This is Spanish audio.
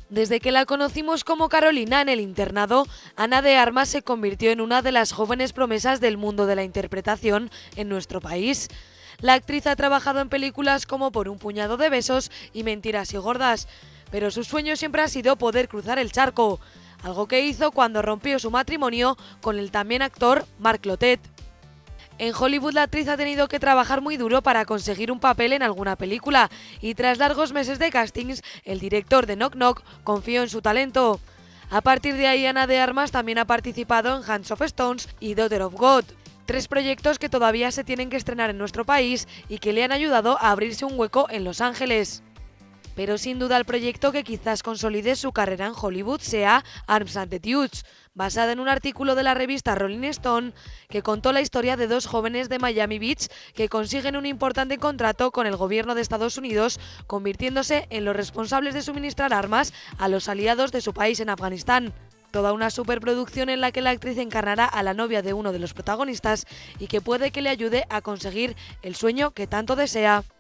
Desde que la conocimos como Carolina en el internado, Ana de Armas se convirtió en una de las jóvenes promesas del mundo de la interpretación en nuestro país. La actriz ha trabajado en películas como Por un puñado de besos y Mentiras y gordas, pero su sueño siempre ha sido poder cruzar el charco, algo que hizo cuando rompió su matrimonio con el también actor Marc Clotet. En Hollywood la actriz ha tenido que trabajar muy duro para conseguir un papel en alguna película y tras largos meses de castings, el director de Knock Knock confió en su talento. A partir de ahí, Ana de Armas también ha participado en Hands of Stones y Daughter of God, tres proyectos que todavía se tienen que estrenar en nuestro país y que le han ayudado a abrirse un hueco en Los Ángeles. Pero sin duda el proyecto que quizás consolide su carrera en Hollywood sea Arms and the Dudes, basada en un artículo de la revista Rolling Stone que contó la historia de dos jóvenes de Miami Beach que consiguen un importante contrato con el gobierno de Estados Unidos, convirtiéndose en los responsables de suministrar armas a los aliados de su país en Afganistán. Toda una superproducción en la que la actriz encarnará a la novia de uno de los protagonistas y que puede que le ayude a conseguir el sueño que tanto desea.